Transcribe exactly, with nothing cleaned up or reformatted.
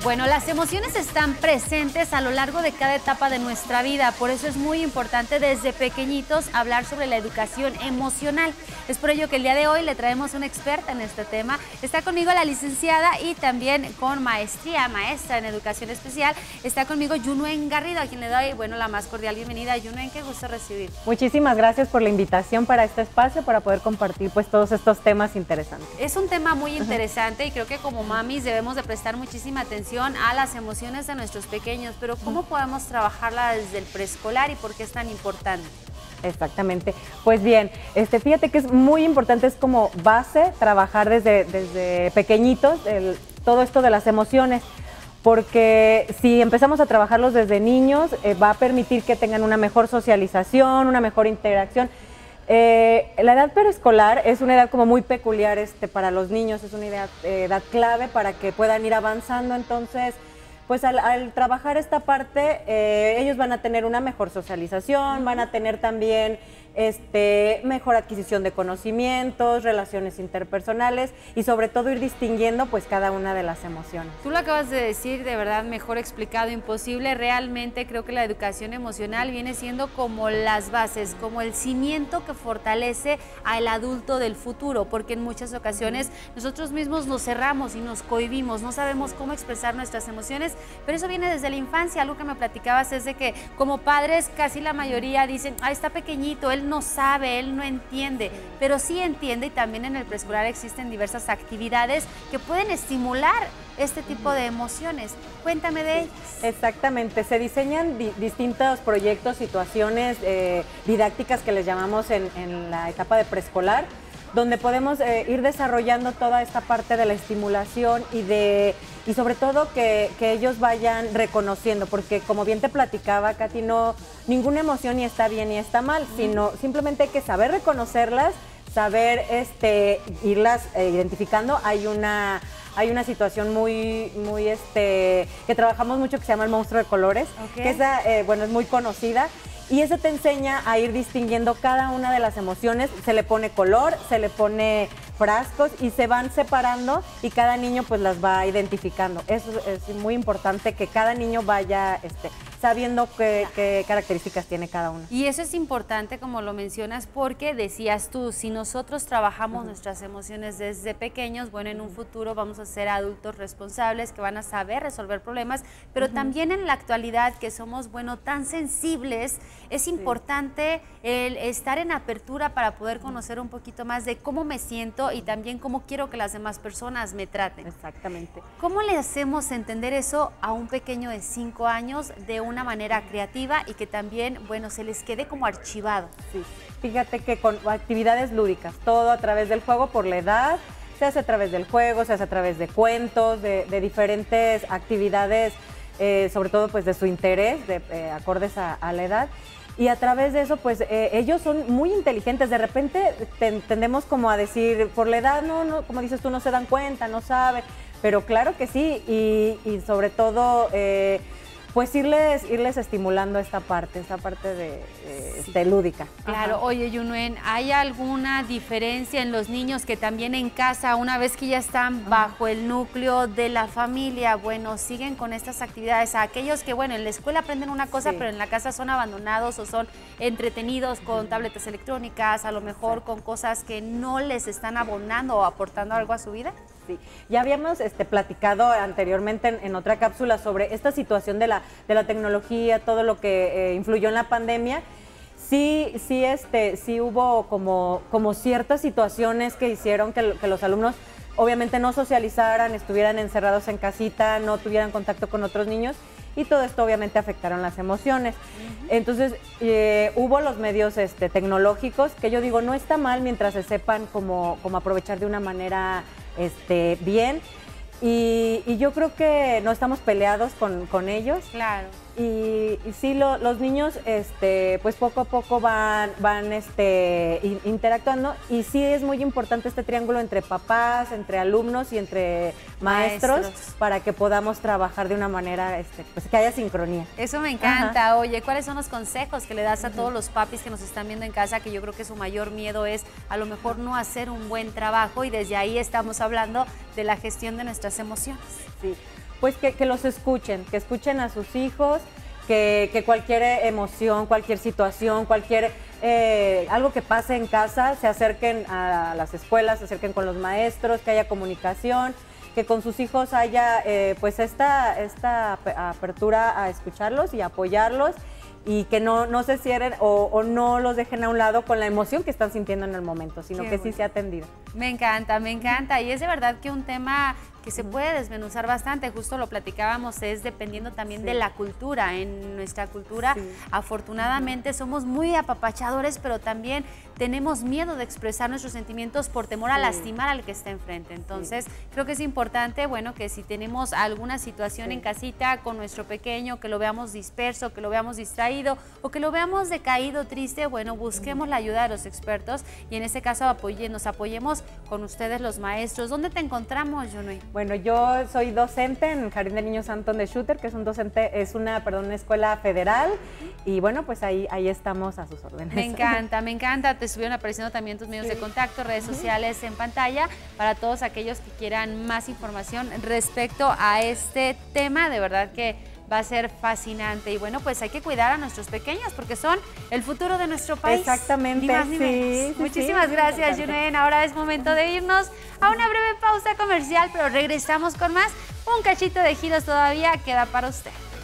Bueno, las emociones están presentes a lo largo de cada etapa de nuestra vida, por eso es muy importante desde pequeñitos hablar sobre la educación emocional. Es por ello que el día de hoy le traemos una experta en este tema. Está conmigo la licenciada y también con maestría, maestra en educación especial. Está conmigo Yunuen Garrido, a quien le doy, bueno, la más cordial bienvenida. Yunuen, qué gusto recibir. Muchísimas gracias por la invitación para este espacio, para poder compartir pues todos estos temas interesantes. Es un tema muy interesante y creo que como mamis debemos de prestar muchísima atención a las emociones de nuestros pequeños, pero ¿cómo podemos trabajarla desde el preescolar y por qué es tan importante? Exactamente. Pues bien, este, fíjate que es muy importante, es como base trabajar desde, desde pequeñitos el, todo esto de las emociones, porque si empezamos a trabajarlos desde niños, eh, va a permitir que tengan una mejor socialización, una mejor interacción. Eh, la edad preescolar es una edad como muy peculiar este, para los niños, es una edad, eh, edad clave para que puedan ir avanzando, entonces pues al, al trabajar esta parte eh, ellos van a tener una mejor socialización, van a tener también este, mejor adquisición de conocimientos, relaciones interpersonales y sobre todo ir distinguiendo pues cada una de las emociones. Tú lo acabas de decir, de verdad mejor explicado imposible. Realmente creo que la educación emocional viene siendo como las bases, como el cimiento que fortalece al adulto del futuro, porque en muchas ocasiones nosotros mismos nos cerramos y nos cohibimos, no sabemos cómo expresar nuestras emociones, pero eso viene desde la infancia. Algo que me platicabas es de que como padres casi la mayoría dicen, ah, está pequeñito, él no sabe, él no entiende, pero sí entiende, y también en el preescolar existen diversas actividades que pueden estimular este tipo de emociones. Cuéntame de ellas. Exactamente, se diseñan di distintos proyectos, situaciones eh, didácticas que les llamamos en, en la etapa de preescolar, donde podemos eh, ir desarrollando toda esta parte de la estimulación y de y sobre todo que, que ellos vayan reconociendo, porque como bien te platicaba, Katy, no, ninguna emoción ni está bien ni está mal, mm. sino simplemente hay que saber reconocerlas, saber este, irlas eh, identificando. Hay una, hay una situación muy, muy este, que trabajamos mucho que se llama el monstruo de colores, okay. que esa, eh, bueno, es muy conocida. Y eso te enseña a ir distinguiendo cada una de las emociones, se le pone color, se le pone frascos y se van separando y cada niño pues las va identificando. Eso es muy importante, que cada niño vaya este, sabiendo qué, qué características tiene cada uno. Y eso es importante, como lo mencionas, porque decías tú, si nosotros trabajamos uh-huh. nuestras emociones desde pequeños, bueno, en un futuro vamos a ser adultos responsables que van a saber resolver problemas, pero uh-huh. también en la actualidad que somos, bueno, tan sensibles, es importante sí. el estar en apertura para poder conocer un poquito más de cómo me siento y también cómo quiero que las demás personas me traten. Exactamente. ¿Cómo le hacemos entender eso a un pequeño de cinco años de una manera creativa y que también, bueno, se les quede como archivado? Sí, fíjate que con actividades lúdicas, todo a través del juego por la edad, se hace a través del juego, se hace a través de cuentos, de, de diferentes actividades, eh, sobre todo pues de su interés, de, eh, acordes a, a la edad. Y a través de eso, pues eh, ellos son muy inteligentes. De repente te, tendemos como a decir, por la edad, no, no, como dices tú, no se dan cuenta, no saben. Pero claro que sí, y, y sobre todo, eh, pues irles, irles estimulando esta parte, esta parte de, de, sí. de lúdica. Claro, ajá. Oye, Yunuen, ¿hay alguna diferencia en los niños que también en casa, una vez que ya están bajo el núcleo de la familia, bueno, siguen con estas actividades? A aquellos que, bueno, en la escuela aprenden una cosa, sí. pero en la casa son abandonados o son entretenidos con tabletas electrónicas, a lo mejor sí. con cosas que no les están abonando o aportando algo a su vida. Sí, ya habíamos este, platicado anteriormente en, en otra cápsula sobre esta situación de la, de la tecnología, todo lo que eh, influyó en la pandemia. Sí, sí, este, sí hubo como, como ciertas situaciones que hicieron que, que los alumnos obviamente no socializaran, estuvieran encerrados en casita, no tuvieran contacto con otros niños, y todo esto obviamente afectaron las emociones. Uh-huh. Entonces eh, hubo los medios este, tecnológicos, que yo digo no está mal mientras se sepan cómo, cómo aprovechar de una manera Este, bien, y, y yo creo que no estamos peleados con, con ellos. Claro. Y, y sí, lo, los niños, este, pues poco a poco van, van este, in, interactuando, y sí es muy importante este triángulo entre papás, entre alumnos y entre maestros, maestros. para que podamos trabajar de una manera, este, pues que haya sincronía. Eso me encanta. Ajá. Oye, ¿cuáles son los consejos que le das a todos los papis que nos están viendo en casa, que yo creo que su mayor miedo es a lo mejor no hacer un buen trabajo, y desde ahí estamos hablando de la gestión de nuestras emociones? Sí. pues que, que los escuchen, que escuchen a sus hijos, que, que cualquier emoción, cualquier situación, cualquier eh, algo que pase en casa, se acerquen a las escuelas, se acerquen con los maestros, que haya comunicación, que con sus hijos haya eh, pues esta, esta apertura a escucharlos y apoyarlos, y que no, no se cierren o, o no los dejen a un lado con la emoción que están sintiendo en el momento, sino Qué que bueno. sí sea atendido. Me encanta, me encanta, y es de verdad que un tema que se puede desmenuzar bastante, justo lo platicábamos, es dependiendo también sí. de la cultura. En nuestra cultura, sí. afortunadamente, somos muy apapachadores, pero también tenemos miedo de expresar nuestros sentimientos por temor a sí. lastimar al que está enfrente. Entonces, sí. creo que es importante, bueno, que si tenemos alguna situación sí. en casita con nuestro pequeño, que lo veamos disperso, que lo veamos distraído o que lo veamos decaído, triste, bueno, busquemos la ayuda de los expertos y en este caso apoye, nos apoyemos con ustedes los maestros. ¿Dónde te encontramos, Yunui? Bueno, yo soy docente en el Jardín de Niños Antón de Shooter, que es un docente, es una, perdón, una escuela federal, y bueno, pues ahí, ahí estamos a sus órdenes. Me encanta, me encanta, te estuvieron apareciendo también tus medios sí. de contacto, redes sociales en pantalla, para todos aquellos que quieran más información respecto a este tema, de verdad que va a ser fascinante. Y bueno, pues hay que cuidar a nuestros pequeños porque son el futuro de nuestro país. Exactamente, ni más, ni sí, sí. Muchísimas sí, gracias, Yunen. Ahora es momento de irnos a una breve pausa comercial, pero regresamos con más. Un cachito de giros todavía queda para usted.